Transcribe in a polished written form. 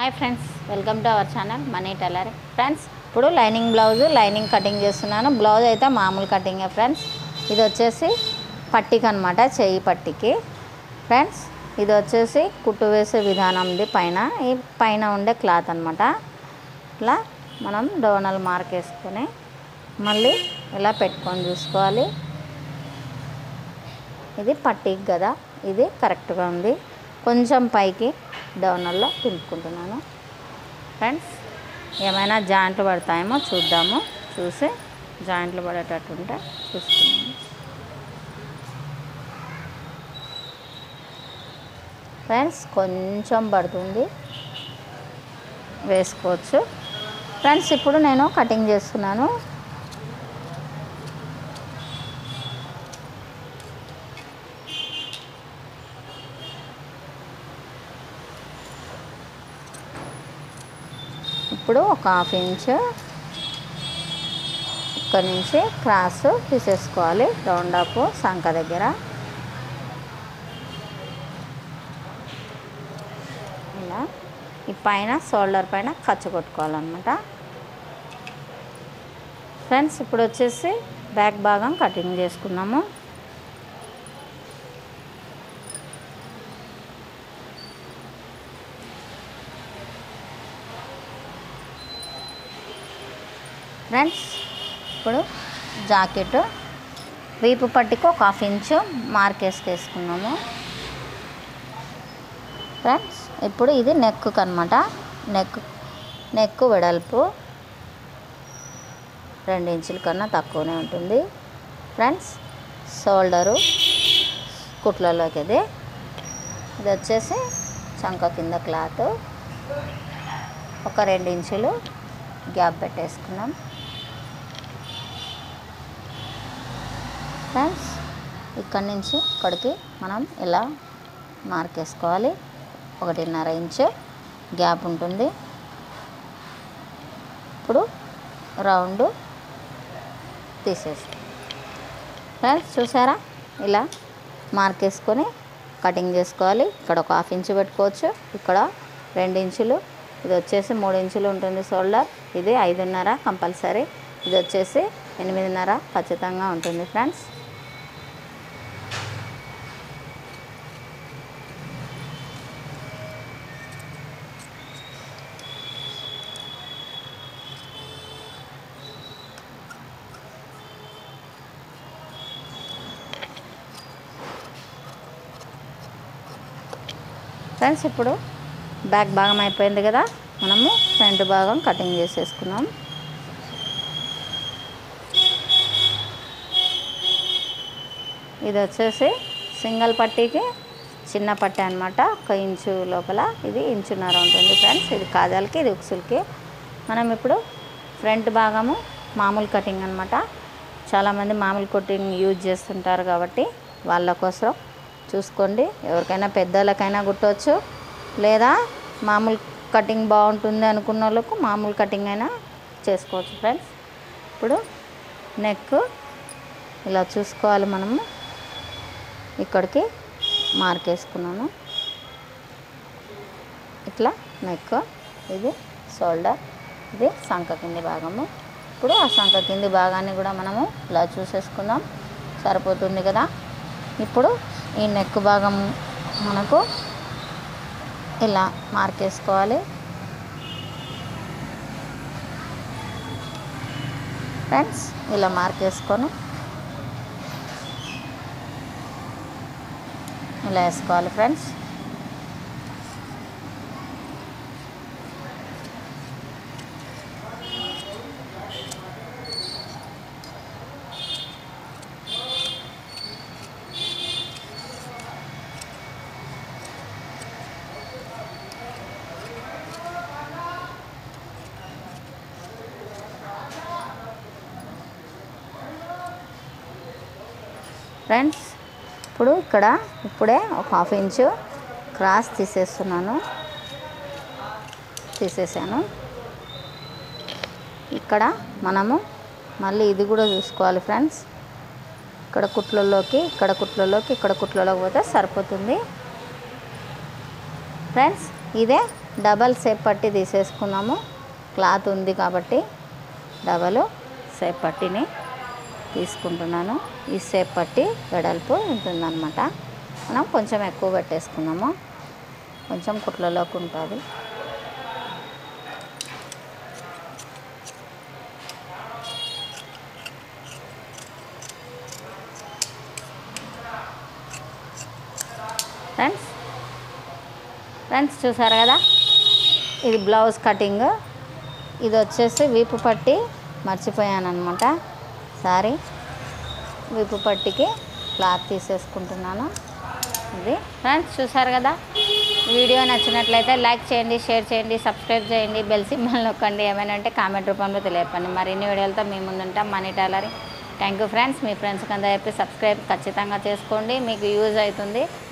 Hi friends, welcome to our channel money tailoring. Friends, ఇప్పుడు lining blouse lining cutting చేస్తున్నాను. Blouse అయితే మామూలు కటింగే friends. ఇది వచ్చేసి పట్టికి అనమాట, చెయ్యి పట్టికి. ఫ్రెండ్స్, ఇది వచ్చేసి కుట్టు వేసే విధానంది ఈ పైన ఉండే క్లాత్ అనమాట. ఇట్లా మనం డోనల్ మార్క్ వేసుకొని మళ్ళీ ఇలా పెట్టుకొని చూసుకోవాలి. ఇది పట్టికి కదా, ఇది కరెక్ట్గా ఉంది. కొంచెం పైకి డౌనల్లో తింపుకుంటున్నాను. ఫ్రెండ్స్, ఏమైనా జాయింట్లు పడతాయేమో చూద్దాము. చూసి జాయింట్లు పడేటట్టుంటే చూసుకున్నాను. ఫ్రెండ్స్, కొంచెం పడుతుంది, వేసుకోవచ్చు. ఫ్రెండ్స్, ఇప్పుడు నేను కటింగ్ చేస్తున్నాను. ఇప్పుడు ఒక ½ ఇంచ్ ఇక్కడ నుంచి క్రాస్ తీసేసుకోవాలి. రౌండ్ అప్ సంక దగ్గర ఇలా ఈ పైన షోల్డర్ పైన ఖర్చు కొట్టుకోవాలన్నమాట. ఫ్రెండ్స్, ఇప్పుడు వచ్చేసి బ్యాక్ భాగం కటింగ్ చేసుకున్నాము. ఫ్రెండ్స్, ఇప్పుడు జాకెట్ వీపు పట్టికి ఒక ½ ఇంచ్ మార్క్ వేసుకున్నాము. ఫ్రెండ్స్, ఇప్పుడు ఇది నెక్కు అనమాట. నెక్ వెడల్పు 2 ఇంచుల కన్నా తక్కువనే ఉంటుంది. ఫ్రెండ్స్, షోల్డరు కుట్లలోకి ఇది వచ్చేసి చంక కింద క్లాత్ ఒక 2 ఇంచులు గ్యాప్ పెట్టేసుకున్నాం. ఫ్రెండ్స్, ఇక్కడి నుంచి ఇక్కడికి మనం ఇలా మార్క్ వేసుకోవాలి. 1.5 ఇంచు గ్యాప్ ఉంటుంది. ఇప్పుడు రౌండ్ తీసేసి ఫ్రెండ్స్, చూసారా, ఇలా మార్క్ వేసుకొని కటింగ్ చేసుకోవాలి. ఇక్కడ ఒక ½ ఇంచు పెట్టుకోవచ్చు, ఇక్కడ 2 ఇంచులు, ఇది వచ్చేసి 3 ఇంచులు ఉంటుంది షోల్డర్. ఇది 5.5 కంపల్సరీ, ఇది వచ్చేసి 8.5 ఖచ్చితంగా ఉంటుంది. ఫ్రెండ్స్, ఫ్రెండ్స్ ఇప్పుడు బ్యాక్ భాగం అయిపోయింది కదా, మనము ఫ్రంట్ భాగం కటింగ్ చేసేసుకున్నాం. ఇది వచ్చేసి సింగిల్ పట్టీకి చిన్న పట్టీ అనమాట, 1 ఇంచు లోపల, ఇది 1.5 ఇంచు ఉంటుంది. ఫ్రెండ్స్, ఇది కాజాలకి, ఇది ఉక్సులకి. మనం ఇప్పుడు ఫ్రంట్ భాగము మామూలు కటింగ్ అనమాట. చాలామంది మామూలు కటింగ్ యూజ్ చేస్తుంటారు కాబట్టి వాళ్ళ కోసం చూసుకోండి. ఎవరికైనా పెద్దోళ్ళకైనా కుట్టవచ్చు, లేదా మామూలు కటింగ్ బాగుంటుంది అనుకున్న వాళ్ళకు మామూలు కటింగ్ అయినా చేసుకోవచ్చు. ఫ్రెండ్స్, ఇప్పుడు నెక్ ఇలా చూసుకోవాలి. మనము ఇక్కడికి మార్క్ వేసుకున్నాను. ఇట్లా నెక్, ఇది షోల్డర్, ఇది సంక కింది భాగము. ఇప్పుడు ఆ సంక కింది భాగాన్ని కూడా మనము ఇలా చూసేసుకుందాం, సరిపోతుంది కదా. ఇప్పుడు ఈ నెక్ భాగం మనకు ఇలా మార్క్ వేసుకోవాలి. ఫ్రెండ్స్, ఇలా మార్క్ వేసుకొని ఇలా వేసుకోవాలి. ఫ్రెండ్స్, ఫ్రెండ్స్ ఇప్పుడు ఇప్పుడే ఒక ½ ఇంచు క్రాస్ తీసేసాను. ఇక్కడ మనము మళ్ళీ ఇది కూడా చూసుకోవాలి. ఫ్రెండ్స్, ఇక్కడ కుట్లలోకి పోతే సరిపోతుంది. ఫ్రెండ్స్, ఇదే డబల్ సేప్ పట్టి తీసేసుకుందాము. క్లాత్ ఉంది కాబట్టి డబల్ సేప్ పట్టిని తీసుకుంటున్నాను. ఈ సేప్ పట్టి వెడల్పు ఉంటుందన్నమాట. మనం కొంచెం ఎక్కువ పెట్టేసుకుందాము, కొంచెం కుట్లలోకి ఉంటుంది. ఫ్రెండ్స్ చూసారు కదా, ఇది బ్లౌజ్ కటింగ్. ఇది వచ్చేసి వీపు పట్టి మర్చిపోయాను అనమాట. సారీ, వీపు పట్టికి క్లాత్ తీసేసుకుంటున్నాను. ఇది ఫ్రెండ్స్ చూసారు కదా, వీడియో నచ్చినట్లయితే లైక్ చేయండి, షేర్ చేయండి, సబ్స్క్రైబ్ చేయండి, బెల్ సింబల్ నొక్కండి. ఏమైనా అంటే కామెంట్ రూపంలో తెలియపండి. మరిన్ని వీడియోలతో మీ ముందుంటాం. Money tailoring. Thank you friends. మీ ఫ్రెండ్స్కి అందరూ చెప్పి సబ్స్క్రైబ్ ఖచ్చితంగా చేసుకోండి, మీకు యూజ్ అవుతుంది.